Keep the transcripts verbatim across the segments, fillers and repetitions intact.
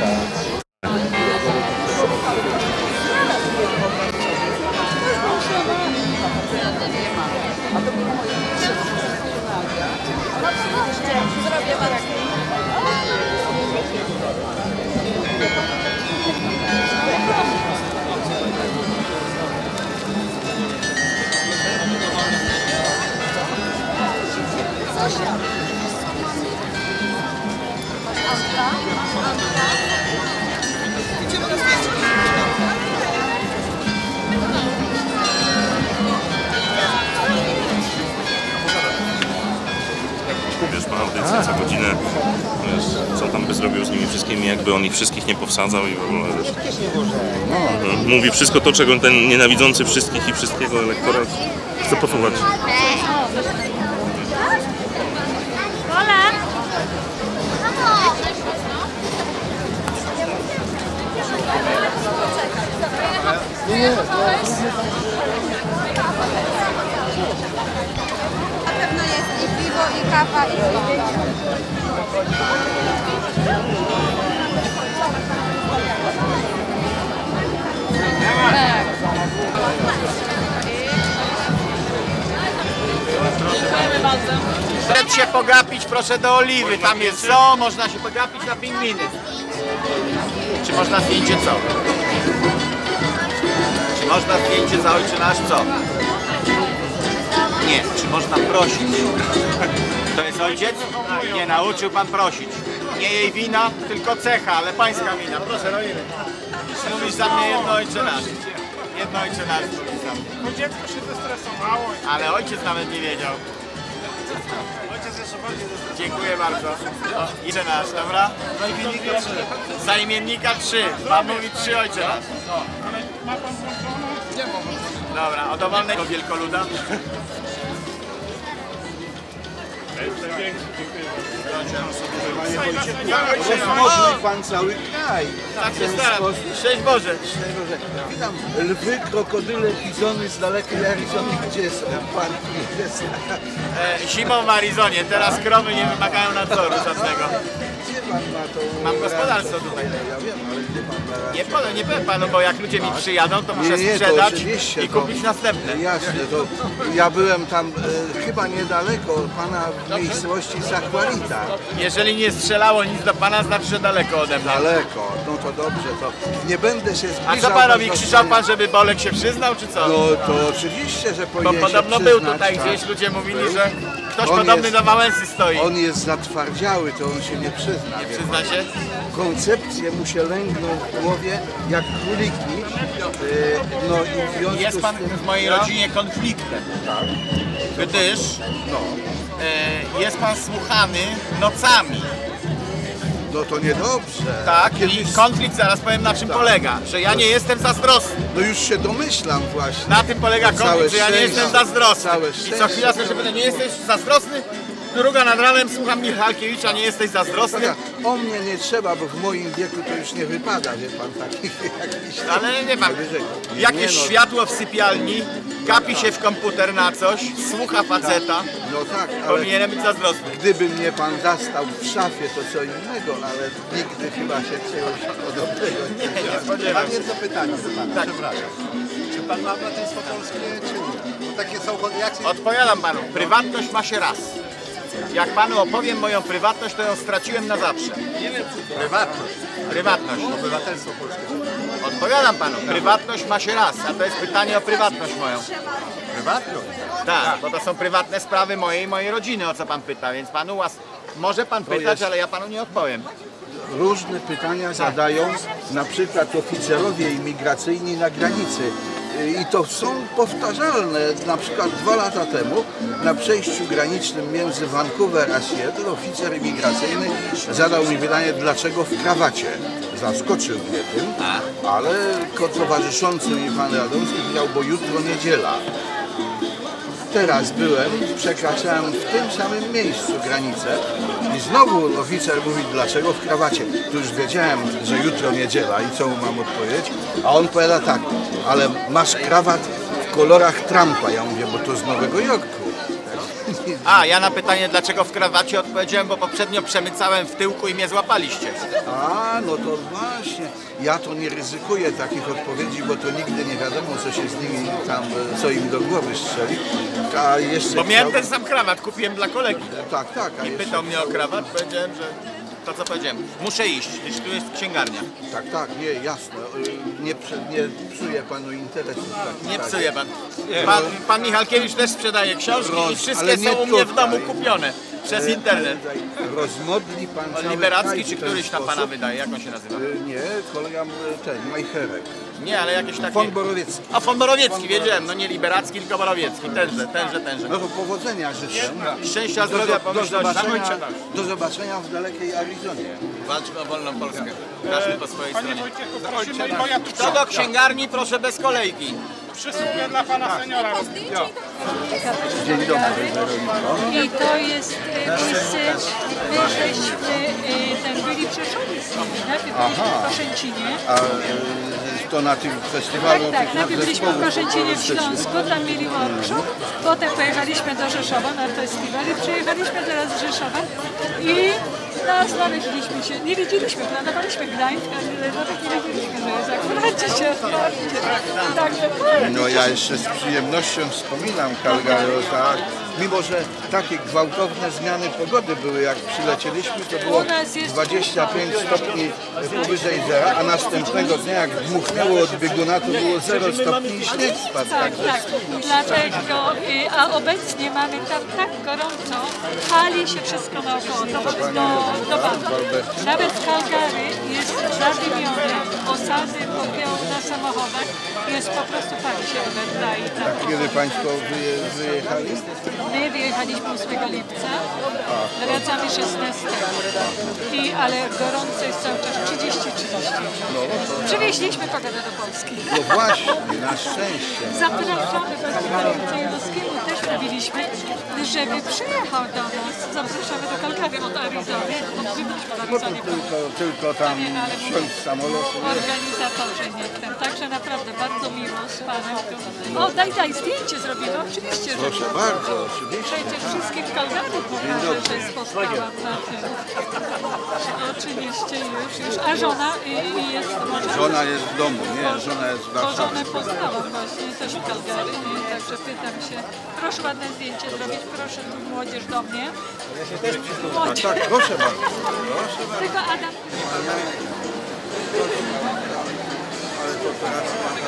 Wiesz, ma audycję co godzinę, wiesz, co tam by zrobił z nimi wszystkimi, jakby on ich wszystkich nie powsadzał i w ogóle, wiesz. Mhm. Mówi wszystko to, czego ten nienawidzący wszystkich i wszystkiego elektorat chce posłuchać. Na pewno jest i piwo, i kawa, i woda. Przed się pogapić, proszę do Oliwy, tam jest zoo, można się pogapić na pingwiny. Czy można zdjęcie co? Czy można zdjęcie za Ojcze Nasz co? Nie, czy można prosić? To jest ojciec? Nie, nauczył pan prosić. Nie jej wina, tylko cecha, ale pańska wina. Proszę, do Oliwy. Mówisz za mnie jedno Ojcze Nasz. Jedno Ojcze Nasz mówisz za mnie. Bo dziecko się zestresowało. Ale ojciec nawet nie wiedział. Ojciec jeszcze bardziej zestresował. Dziękuję bardzo. Ojcze Nasz, dobra? Za imiennika trzy. Za imiennika trzy. Pan mówi trzy Ojcze Nasz. Ale ma pan włączoną? Nie mam. Dobra, o dowolnego wielkoluda. Rozmnożył pan cały kraj. Tak się staram. Szczęść Boże. Witam. Lwy, krokodyle, bizony z dalekiej Arizony. Gdzie są? Pan jest. E, zimą w Arizonie, teraz krowy nie wymagają nadzoru żadnego. Gdzie pan ma to? Mam gospodarstwo tutaj. Ja wiem, ale gdzie pan ma? Nie powiem, nie powiem panu, bo jak ludzie mi przyjadą, to muszę Nie, nie, to sprzedać oczywiście, i to- kupić następne. Jasne, to ja byłem tam e, chyba niedaleko pana w miejscowości Zachwalita. Jeżeli nie strzelało nic do pana, znaczy, że daleko ode mnie. Daleko, no to dobrze, to nie będę się zbliżał. A co pan robi? do Krzyczał zobaczenia. pan, żeby Bolek się przyznał, czy co? No to oczywiście, że Bo powinien się podobno był przyznać, tutaj tak. gdzieś, ludzie mówili, Był. że ktoś On podobny jest- do Wałęsy stoi. On jest zatwardziały, to on się nie przyzna. Nie wie przyzna pan. się? Koncepcje mu się lęgną w głowie jak króliki. Yy, no i w związku Jest pan z tym... w mojej Ja- rodzinie konfliktem, Tak, gdyż no. e, jest pan słuchany nocami. No to niedobrze. Tak, Kiedyś... i konflikt, zaraz powiem na czym Tak. polega, że ja nie jestem zazdrosny. No już się domyślam właśnie. Na tym polega Całe konflikt, że ja nie szczęście. jestem zazdrosny. Całe I co szczęście. chwila słyszę, pytam, nie jesteś zazdrosny? Druga nad ranem słucham Michalkiewicza, nie jesteś zazdrosny? Dobra, o mnie nie trzeba, bo w moim wieku to już nie wypada, wie pan, takich jakichś... Ale nie pan, Nie, jakieś no. światło w sypialni, gapi się w komputer na coś, słucha faceta, No tak, ale powinienem być zazdrosny. gdyby mnie pan zastał w szafie, to co innego, ale nigdy chyba się czegoś podobnego nie Nie, nie działo. spodziewam Mam się. jedno pytanie do pana, Tak. przepraszam. Czy pan ma braterstwo polskie, czy nie? Bo takie są jak Odpowiadam panu, prywatność ma się raz. Jak panu opowiem moją prywatność, to ją straciłem na zawsze. prywatność, Prywatność. obywatelstwo polskie. Odpowiadam panu, prywatność ma się raz, a to jest pytanie o prywatność moją. Prywatność? Tak, bo to są prywatne sprawy mojej i mojej rodziny, o co pan pyta, więc panu łas... może pan pytać, jest- ale ja panu nie odpowiem. Różne pytania zadają na przykład oficerowie imigracyjni na granicy. I to są powtarzalne. Na przykład dwa lata temu na przejściu granicznym między Vancouver a Seattle oficer imigracyjny zadał mi pytanie, dlaczego w krawacie. Zaskoczył mnie tym, ale ko- towarzyszący mi pan Radomski powiedział, bo jutro niedziela. Teraz byłem, przekraczałem w tym samym miejscu granicę i znowu oficer mówi, dlaczego w krawacie. Tu już wiedziałem, że jutro niedziela i co mu mam odpowiedzieć, a on powiada tak, ale masz krawat w kolorach Trumpa. Ja mówię, bo to z Nowego Jorku. A, ja na pytanie, dlaczego w krawacie odpowiedziałem, bo poprzednio przemycałem w tyłku i mnie złapaliście. A, no to właśnie. Ja to nie ryzykuję takich odpowiedzi, bo to nigdy nie wiadomo, co się z nimi tam, co im do głowy strzeli. A jeszcze Bo miałem chciał- ten sam krawat, kupiłem dla kolegi. Tak, tak. A I jeszcze... pytał mnie o krawat, powiedziałem, że to co powiedziałem. Muszę iść, gdyż tu jest księgarnia. Tak, tak, nie, jasne. Y, Nie, prze- nie psuje panu interesu. Tak, Nie tak. psuje pan. Pan, pan Michalkiewicz też sprzedaje książki i Roz- wszystkie ale nie są u mnie w tutaj. domu kupione przez internet. Tutaj Rozmodli pan On cały Liberacki kraj czy w ten któryś tam pana sposób. wydaje, jak on się nazywa? Y, Nie, kolega y, ten, Majcherek. Nie, ale jakieś takie... Fon Borowiecki. A Fon Borowiecki, wiedziałem, no nie Liberacki, tylko Borowiecki. Tenże, tenże, tenże. No to powodzenia życzę. Szczęścia, Do, zdrowia, do, do, pomyślności. zobaczenia, do zobaczenia w dalekiej Arizonie. Walczmy o wolną Polskę. Każdy po swojej Panie stronie. Wojciechu, prosimy, bo ja tu Co do księgarni, proszę bez kolejki. przysługuję dla pana seniora. Dzień dobry, Weroniko. I to jest e, miejsce, my żeśmy e, ten byli w Rzeszowie z nimi, najpierw byliśmy w Koszęcinie. A y, to na tym festiwalu Tak, tak, tych najpierw byliśmy w zespołów Koszęcinie w humorystycznych. Śląsku, tam mieli workshop, potem pojechaliśmy do Rzeszowa na festiwal i przyjechaliśmy teraz z Rzeszowa i no, znaleźliśmy się, nie wiedzieliśmy, planowaliśmy Gdańsk, ale no tak nie wiedzieliśmy, że jest akurat dzisiaj. Także No ja jeszcze z przyjemnością wspominam Calgary, tak. Mimo że takie gwałtowne zmiany pogody były, jak przylecieliśmy, to było U nas jest dwadzieścia pięć stopni powyżej zera, a następnego dnia jak dmuchnęło od bieguna, to było zero stopni i śnieg spadł. Tak, Także tak. Dlatego, y, a obecnie mamy tam tak gorąco, pali się wszystko naokoło, do, do, do bardzo. Nawet Calgary jest zadymione, osady popią na samochodach, jest po prostu pali się wydaje. Tak. kiedy Państwo wyje, wyjechali? My wyjechaliśmy ósmego lipca, wracamy szesnastego. I, ale gorąco jest cały czas trzydzieści trzydzieści. Przywieźliśmy pogodę do Polski. No właśnie, na szczęście. Zapraszamy Panie Cejrowskiemu, też mówiliśmy, żeby przyjechał do nas. Zapraszamy do Calgary od Arizony. Odbyliśmy w No to Arizonie. tylko, tylko tam Nie, ale wsiąść z samolotu. Organizatorzy nie chcę. Także naprawdę bardzo miło z Panem. O, daj, daj, zdjęcie zrobimy. Oczywiście, że Proszę bardzo, oczywiście. przecież wszystkim w Calgary pokażę, że spotkałam na tym. Oczywiście już, już. A żona y, y, jest może? Żona jest w domu, nie? Żona jest w Bo Warszawie. żonę poznałam właśnie też w Calgary, nie? Także pytam się. Proszę ładne zdjęcie zrobić, proszę tu młodzież do mnie. A Młodzież. tak, proszę bardzo. Proszę bardzo. Tylko Adam. Ale to teraz...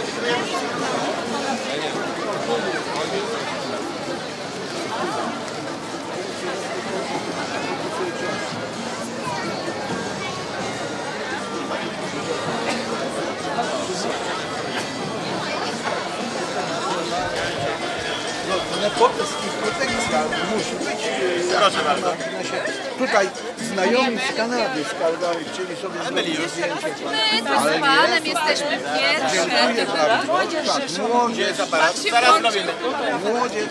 No, nepotyzm i protekcja musi być. e, Proszę bardzo. na marginesie. Tutaj znajomi z Kanady, z Calgary chcieli sobie zrobić zdjęcie. My z panem jesteśmy pierwsze. Dziękuję bardzo. Młodzież Tak, Rzeszowa. młodzież, Zaraz, zaraz zrobimy. młodzież.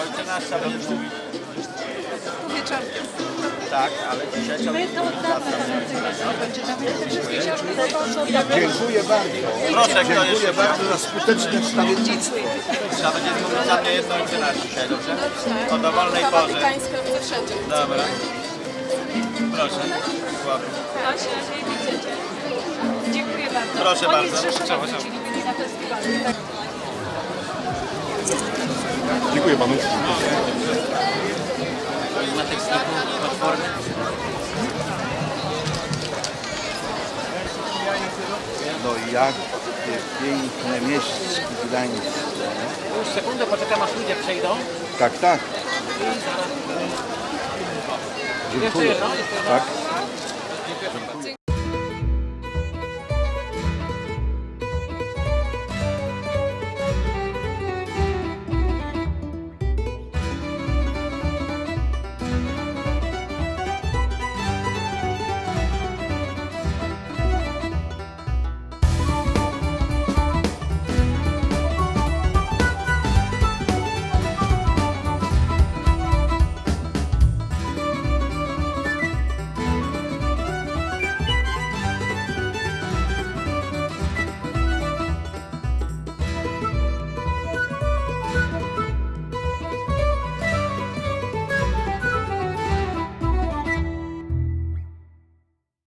Wieczorkiem. Tak, ale dzisiaj trzeba... My to od dawna czytamy te wszystkie książki zakończone. Dziękuję bardzo. Proszę, kto Dziękuję jeszcze? bardzo za skuteczne wstawiennictwo. Trzeba będzie zmówić za mnie jedną incynasz dzisiaj, dobrze? O dowolnej Kawa porze. pikańska ze wszędzie. Dobra. Proszę. Łapy. Asia, nie widzicie. Dziękuję bardzo. Proszę Oni bardzo. z Rzeszowa wrócili, byli na festiwalu. Tak. Dziękuję panu. Na tekstiku potworny. No jakie piękne miejsce Gdańsk. Już sekundę poczekam, aż ludzie przejdą. Tak, tak. Jeszcze Dziękuję. jedno, jeszcze jedno. Tak.